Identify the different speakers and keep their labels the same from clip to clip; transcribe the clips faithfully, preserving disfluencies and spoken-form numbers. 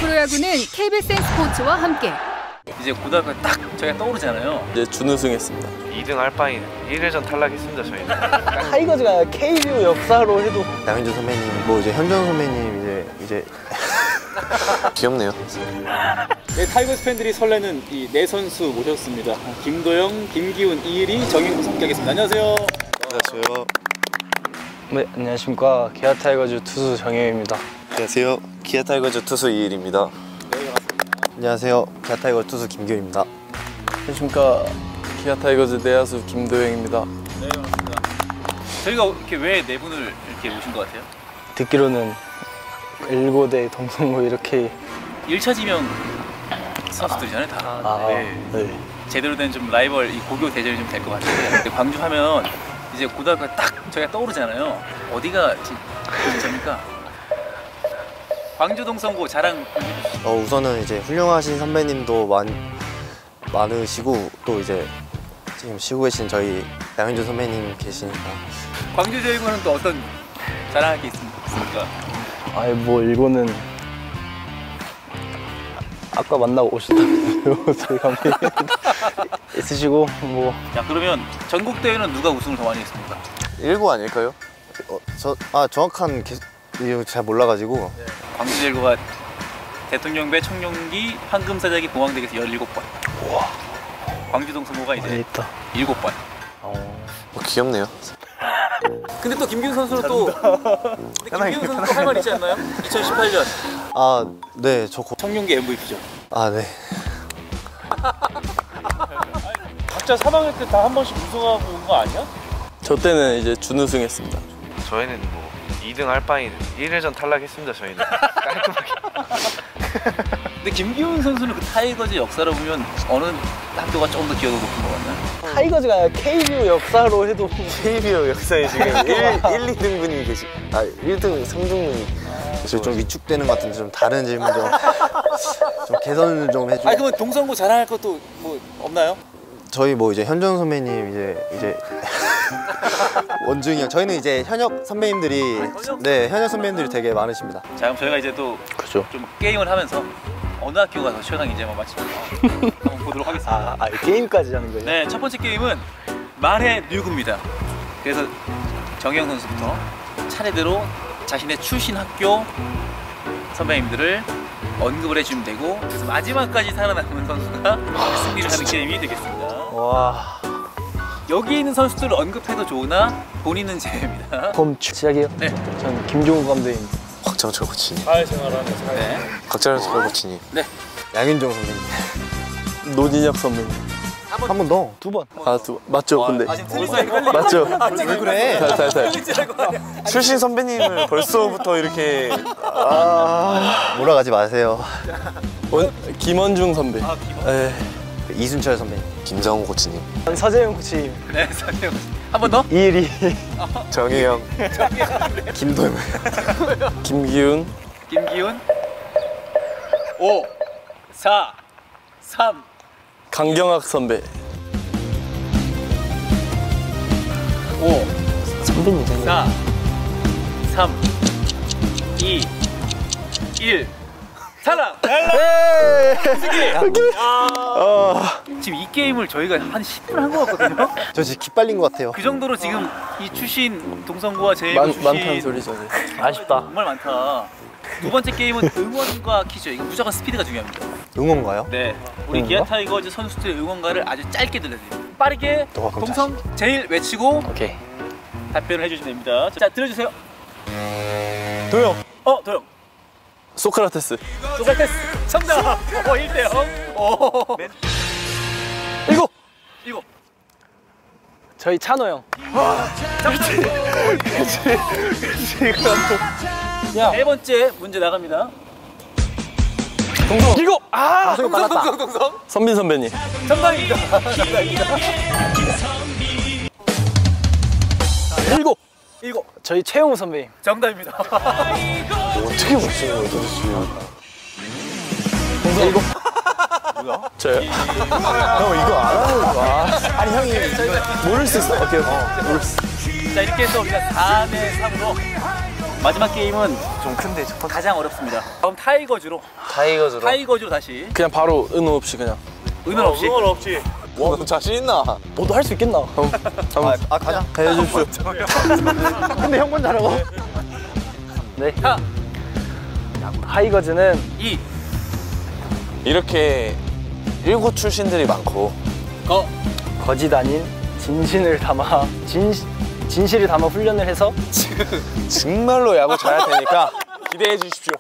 Speaker 1: 프로야구는 케이비에스 스포츠와 함께
Speaker 2: 이제 고등학교 딱 저희가 떠오르잖아요.
Speaker 3: 이제 준우승했습니다.
Speaker 4: 이 등 할 바에는 일 회전 탈락했습니다 저희는.
Speaker 5: 타이거즈가 케이비오 역사로 해도
Speaker 6: 양현종 선배님, 뭐 이제 현정 선배님 이제 이제
Speaker 4: 귀엽네요.
Speaker 7: 네, 타이거즈 팬들이 설레는 이 네 선수 모셨습니다. 김도영, 김기훈, 이일이, 정영훈 함께하겠습니다. 안녕하세요.
Speaker 6: 안녕하세요.
Speaker 5: 네, 안녕하십니까. 기아 타이거즈 투수 정영입니다.
Speaker 6: 안녕하세요. 기아 타이거즈 투수 이일입니다.
Speaker 7: 네, 반갑습니다.
Speaker 6: 안녕하세요. 기아 타이거즈 투수 김기훈입니다.
Speaker 3: 안녕하십니까. 기아 타이거즈 내야수 김도영입니다.
Speaker 2: 네, 반갑습니다. 저희가 이렇게 왜 네 분을 이렇게 모신 것 같아요?
Speaker 5: 듣기로는 일고대 동성고 이렇게
Speaker 2: 일 차 지명 선수들이잖아요, 다.
Speaker 5: 아,
Speaker 2: 네.
Speaker 5: 네.
Speaker 2: 제대로 된 좀 라이벌, 이 고교 대전이 좀 될 것 같은데 광주 하면 이제 고등학교 딱 저희가 떠오르잖아요. 어디가 진짜입니까? 광주 동성고 자랑.
Speaker 6: 어, 우선은 이제 훌륭하신 선배님도 많, 많으시고 또 이제 지금 쉬고 계신 저희 양현종 선배님 계시니까.
Speaker 2: 광주 제일고는 또 어떤 자랑할 게 있습니까?
Speaker 5: 아예 뭐 일고는 아까 만나고 오셨다면서요. 저희 감독님 있으시고 뭐.
Speaker 2: 야, 그러면 전국 대회는 누가 우승을 더 많이 했습니까?
Speaker 6: 일고 아닐까요? 어, 저, 아 정확한 개, 이거 잘 몰라가지고.
Speaker 2: 네. 광주 제일고가 대통령배, 청룡기, 황금사자기, 봉황대교에서 열일곱 번.
Speaker 5: 와.
Speaker 2: 광주 동성고가 이제
Speaker 5: 있다.
Speaker 2: 일곱 번.
Speaker 5: 어.
Speaker 4: 뭐 귀엽네요.
Speaker 2: 근데 또 김기훈 선수는 또 근데 김기훈 선수 할 말 있지 않나요? 이천십팔 년
Speaker 6: 아, 네, 저 고...
Speaker 2: 청룡기 엠브이피죠.
Speaker 6: 아, 네.
Speaker 7: 각자 삼 학년 때 다 한 번씩 우승하고 온 거 아니야?
Speaker 3: 저 때는 이제 준우승했습니다.
Speaker 4: 저희는 뭐 이 등 할 바에는 일 회전 탈락했습니다 저희는. 깔끔하게.
Speaker 2: 근데 김기훈 선수는 그 타이거즈 역사로 보면 어느 학교가 조금 더 기여도 높은 것 같나요?
Speaker 5: 타이거즈가 케이비오 역사로 해도
Speaker 6: 케이비오 역사에 지금 일, 이 등분이 계시, 아, 일 등, 삼 등분이 그래서 좀 위축되는 것 같은데 좀 다른 질문 좀, 좀 개선을 좀 해주고.
Speaker 2: 아니 그러면 동성고 자랑할 것도 뭐 없나요?
Speaker 6: 저희 뭐 이제 현정 선배님 이제 이제 원중이 형, 저희는 이제 현역 선배님들이
Speaker 2: 현역?
Speaker 6: 네, 현역 선배님들이 되게 많으십니다.
Speaker 2: 자, 그럼 저희가 이제 또 좀
Speaker 5: 그죠.
Speaker 2: 게임을 하면서 어느 학교가 더 시원한지 한번 맞추 한번 보도록 하겠습니다.
Speaker 5: 아, 아 게임까지 하는 거예요?
Speaker 2: 네, 첫 번째 게임은 말의 류구입니다. 그래서 정영 선수부터 차례대로 자신의 출신 학교 선배님들을 언급을 해주면 되고, 그래서 마지막까지 살아남은 선수가 승리를 하는 게임이 되겠습니다.
Speaker 5: 와.
Speaker 2: 여기 있는 선수들을 언급해도 좋으나 본인은 제외입니다.
Speaker 5: 그럼 시작이에요?
Speaker 2: 네.
Speaker 5: 전 김종우 감독님.
Speaker 6: 곽정철 코치님,
Speaker 7: 사회생활하는 사회.
Speaker 2: 네.
Speaker 4: 박찬철 코치님.
Speaker 2: 네.
Speaker 6: 양윤종 선배님.
Speaker 3: 노진혁 선배님.
Speaker 6: 한 번 더.
Speaker 5: 두 번.
Speaker 3: 아, 두 맞죠? 근데
Speaker 2: 아, 지금 틀리고 헷갈리고.
Speaker 3: 맞죠?
Speaker 6: 왜 그래?
Speaker 3: 살살살.
Speaker 4: 출신 선배님을 벌써부터 이렇게.
Speaker 6: 아, 몰아가지 마세요.
Speaker 3: 원, 김원중 선배.
Speaker 2: 아, 김원.
Speaker 3: 네.
Speaker 6: 이순철 선배님.
Speaker 4: 김정우 코치님.
Speaker 5: 서재영 코치님.
Speaker 2: 네, 선생님. 한 번 더?
Speaker 5: 이일이.
Speaker 4: 정혜영.
Speaker 6: 김도영.
Speaker 3: 김기훈.
Speaker 2: 김기훈. 오, 사, 삼.
Speaker 3: 강경학 선배.
Speaker 2: 오,
Speaker 5: 선배님 선배님.
Speaker 2: 사, 삼, 이, 일. 탈락! 아, 지금 이 게임을 저희가 한 십 분 한 것 같거든요?
Speaker 6: 저 지금 기빨린 것 같아요.
Speaker 2: 그 정도로 지금 이 출신 동성고와 제일
Speaker 3: 많,
Speaker 2: 출신
Speaker 3: 많다는 소리죠. 네.
Speaker 5: 아쉽다.
Speaker 2: 정말 많다. 두 번째 게임은 응원과 퀴즈. 이거 무조건 스피드가 중요합니다.
Speaker 6: 응원가요?
Speaker 2: 네, 우리
Speaker 5: 응원가?
Speaker 2: 기아 타이거즈 선수들의 응원가를 아주 짧게 들려드려요. 빠르게
Speaker 6: 너가 그럼
Speaker 2: 동성 제일 외치고
Speaker 5: 오케이.
Speaker 2: 답변을 해주시면 됩니다. 자, 들려주세요.
Speaker 6: 도영.
Speaker 2: 어, 도영.
Speaker 3: 소크라테스.
Speaker 2: 소크라테스 정답. 어, 일 대 영. 오.
Speaker 5: 일곱.
Speaker 2: 이거.
Speaker 5: 저희 찬호 형.
Speaker 2: 네 번째 문제 나갑니다.
Speaker 3: 동성.
Speaker 5: 일곱. 아.
Speaker 2: 동성, 동성, 동성.
Speaker 3: 선빈 선배님.
Speaker 2: 정답입니다. 정답입니다.
Speaker 5: 일곱.
Speaker 2: 이거
Speaker 5: 저희 최용우 선배님.
Speaker 2: 정답입니다.
Speaker 6: 어떻게 맞추는 거예요, 도대체?
Speaker 5: 동성 일곱.
Speaker 6: 뭐야?
Speaker 3: 저요.
Speaker 6: 형 이거 안 하는 거야. 아니 형이
Speaker 3: 모를 수 있어. 오케이. 어, 모를 수.
Speaker 2: 자, 이렇게 해서 우리가 사 대 삼으로 마지막 게임은
Speaker 6: 좀 큰데 첫 번째.
Speaker 2: 가장 어렵습니다. 다음 타이거즈로
Speaker 5: 타이거즈로.
Speaker 2: 타이거즈로 다시
Speaker 3: 그냥 바로 은호 없이 그냥.
Speaker 2: 의논 없이
Speaker 4: 그건 없지.
Speaker 6: 와, 너 자신 있나?
Speaker 5: 너도 할 수 있겠나?
Speaker 3: 한번
Speaker 6: 아, 가자.
Speaker 3: 해주십시오.
Speaker 6: 근데 형 먼저 하라고?
Speaker 5: 네.
Speaker 2: 타
Speaker 5: 타이거즈는
Speaker 2: 이
Speaker 3: 이렇게 일곱 출신들이 많고
Speaker 2: 거
Speaker 5: 거짓 아닌 진신을 담아 진 진실을 담아 훈련을 해서
Speaker 3: 정말로 야구 잘할 테니까 기대해 주십시오.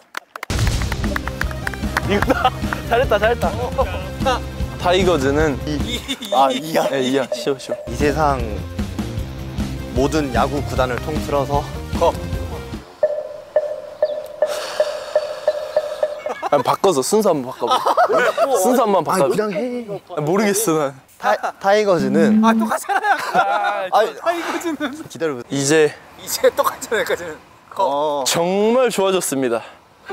Speaker 5: 이거다. 잘했다, 잘했다.
Speaker 3: 타이거즈는
Speaker 6: 아, 이야.
Speaker 3: 네, 이야. 쉬어 쉬어.
Speaker 6: 이 세상 모든 야구 구단을 통틀어서
Speaker 3: 아니, 바꿔서 순서 한번 바꿔봐. 순서 한번 바꿔봐.
Speaker 6: 그냥 해.
Speaker 3: 아, 모르겠어 난.
Speaker 6: 타, 타이거즈는
Speaker 2: 아 똑같잖아요.
Speaker 6: 아니,
Speaker 2: 타이거즈는
Speaker 6: 기다려.
Speaker 3: 이제
Speaker 2: 이제 똑같잖아요. 까지는
Speaker 6: 어.
Speaker 3: 정말 좋아졌습니다.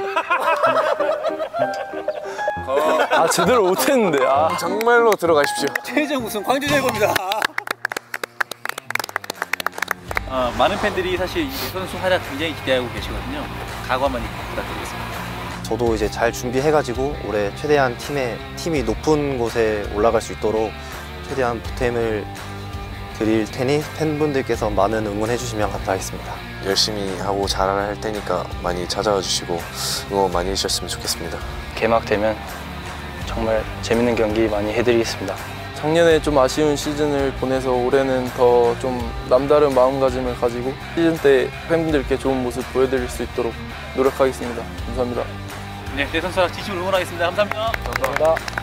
Speaker 3: 아 제대로 못했는데. 아. 정말로 들어가십시오.
Speaker 2: 최종 우승 광주 제거입니다. 어, 많은 팬들이 사실 이 선수 활약 굉장히 기대하고 계시거든요. 각오 한번 부탁드리겠습니다.
Speaker 6: 저도 이제 잘 준비해가지고 올해 최대한 팀의 팀이 높은 곳에 올라갈 수 있도록 최대한 보탬을 드릴 테니 팬분들께서 많은 응원해 주시면 감사하겠습니다.
Speaker 8: 열심히 하고 잘할 테니까 많이 찾아와 주시고 응원 많이 해주셨으면 좋겠습니다.
Speaker 5: 개막되면 정말 재밌는 경기 많이 해드리겠습니다.
Speaker 3: 작년에 좀 아쉬운 시즌을 보내서 올해는 더 좀 남다른 마음가짐을 가지고 시즌 때 팬분들께 좋은 모습 보여드릴 수 있도록 노력하겠습니다. 감사합니다.
Speaker 2: 네, 내 선수와 진심으로 응원하겠습니다. 감사합니다.
Speaker 5: 감사합니다.